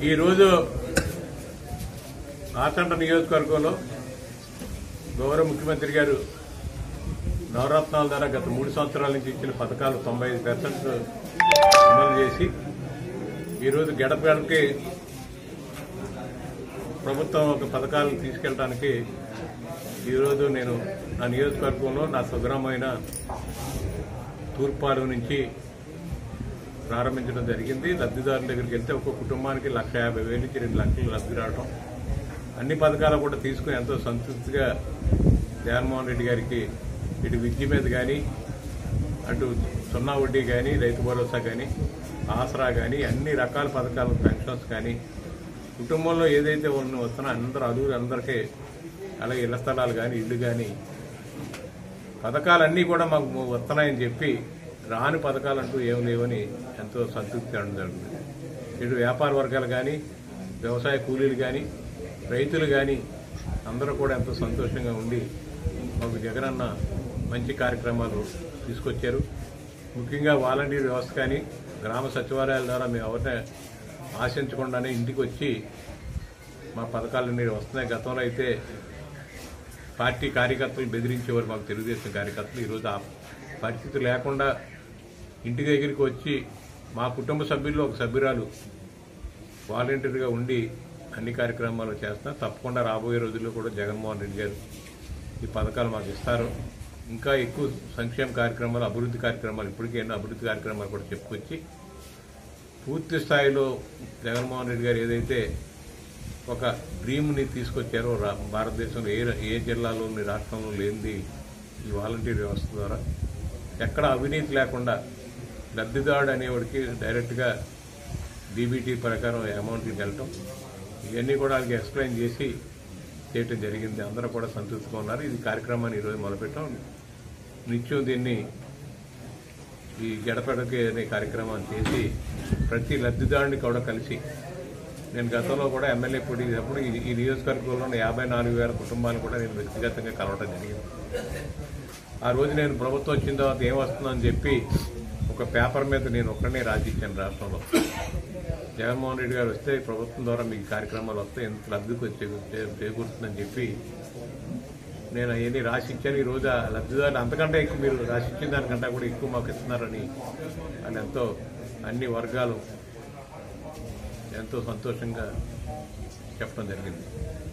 ఈరోజు ఆచంట నియోజకవర్గంలో గౌరవ ముఖ్యమంత్రి గారు నవరత్నాల ద్వారా గత 3 సంవత్సరాల నుంచి ఇచ్చిన పథకాలు 95% అమలు చేసి ఈరోజు గడప గడపకి ప్రభుత్వం ఒక పథకాలను తీసుకెళ్ళడానికి ఈరోజు నేను నా నియోజకవర్గంలో నా స్వగ్రామైన తూర్పాడు నుంచి ప్రారంభించడం జరిగింది. లబ్ధిదారుల దగ్గరికి వెళ్తే ఒక్కొక్క కుటుంబానికి 1,50,000 నుంచి 2 లక్షలు లబ్ధి రావడం, అన్ని పథకాలు కూడా తీసుకుని ఎంతో సంతృప్తిగా జగన్మోహన్ రెడ్డి గారికి ఇటు విద్య మీద కానీ, అటు సున్నా వడ్డీ కానీ, రైతు భరోసా కానీ, ఆసరా కానీ, అన్ని రకాల పథకాలు, పెన్షన్స్ కానీ, కుటుంబంలో ఏదైతే వస్తున్నా అందరికీ అలాగే ఇళ్ల స్థలాలు కానీ, ఇల్లు కానీ, పథకాలన్నీ కూడా మాకు వస్తున్నాయని చెప్పి రాని పథకాలంటూ ఏం లేవని ఎంతో సంతృప్తి అనడం జరుగుతుంది. ఇటు వ్యాపార వర్గాలు కానీ, వ్యవసాయ కూలీలు కానీ, రైతులు కానీ అందరూ కూడా ఎంతో సంతోషంగా ఉండి మాకు జగనన్న మంచి కార్యక్రమాలు తీసుకొచ్చారు. ముఖ్యంగా వాలంటీర్ వ్యవస్థ కానీ, గ్రామ సచివాలయాల ద్వారా మేము ఎవరిని ఆశించకుండానే ఇంటికి వచ్చి మా పథకాలన్నీ వస్తున్నాయి. గతంలో అయితే పార్టీ కార్యకర్తలు బెదిరించేవారు మాకు తెలుగుదేశం కార్యకర్తలు. ఈరోజు ఆ పరిస్థితి లేకుండా ఇంటి దగ్గరికి వచ్చి మా కుటుంబ సభ్యుల్లో ఒక సభ్యురాలు వాలంటీర్గా ఉండి అన్ని కార్యక్రమాలు చేస్తున్నారు. తప్పకుండా రాబోయే రోజుల్లో కూడా జగన్మోహన్ రెడ్డి గారు ఈ పథకాలు మాకు ఇస్తారు. ఇంకా ఎక్కువ సంక్షేమ కార్యక్రమాలు, అభివృద్ధి కార్యక్రమాలు, ఇప్పటికే ఎన్నో అభివృద్ధి కార్యక్రమాలు కూడా చెప్పుకొచ్చి పూర్తి స్థాయిలో జగన్మోహన్ రెడ్డి గారు ఏదైతే ఒక డ్రీమ్ని తీసుకొచ్చారో భారతదేశంలో ఏ జిల్లాలోని రాష్ట్రంలో లేనిది ఈ వాలంటీర్ వ్యవస్థ ద్వారా ఎక్కడ అవినీతి లేకుండా లబ్ధిదారుడు అనేవాడికి డైరెక్ట్గా డీబీటీ ప్రకారం అమౌంట్కి వెళ్ళటం, ఇవన్నీ కూడా వాళ్ళకి ఎక్స్ప్లెయిన్ చేసి చేయటం జరిగింది. అందరూ కూడా సంతృప్తిగా ఉన్నారు. ఇది కార్యక్రమాన్ని ఈరోజు మొదలుపెట్టాం. నిత్యం దీన్ని ఈ గడపడకి అనే కార్యక్రమాన్ని చేసి ప్రతి లబ్ధిదారుని కూడా కలిసి, నేను గతంలో కూడా ఎమ్మెల్యే పోటీప్పుడు ఈ నియోజకవర్గంలో 54,000 కుటుంబాలు కూడా నేను వ్యక్తిగతంగా కలవడం జరిగింది. ఆ రోజు నేను ప్రభుత్వం వచ్చిన తర్వాత ఏమొస్తుందని చెప్పి ఒక పేపర్ మీద నేను ఒక్కడనే రాసిచ్చాను రాష్ట్రంలో. జగన్మోహన్ రెడ్డి గారు వస్తే ప్రభుత్వం ద్వారా మీకు కార్యక్రమాలు వస్తాయి, ఎంత లబ్ధికి చేకూరుతుందని చెప్పి నేను అవన్నీ రాసిచ్చాను. ఈరోజు ఆ లబ్ధిదారులు అంతకంటే ఎక్కువ మీరు రాసిచ్చిన దానికంటే కూడా ఎక్కువ మాకు ఇస్తున్నారని అని ఎంతో అన్ని వర్గాలు ఎంతో సంతోషంగా చెప్పడం జరిగింది.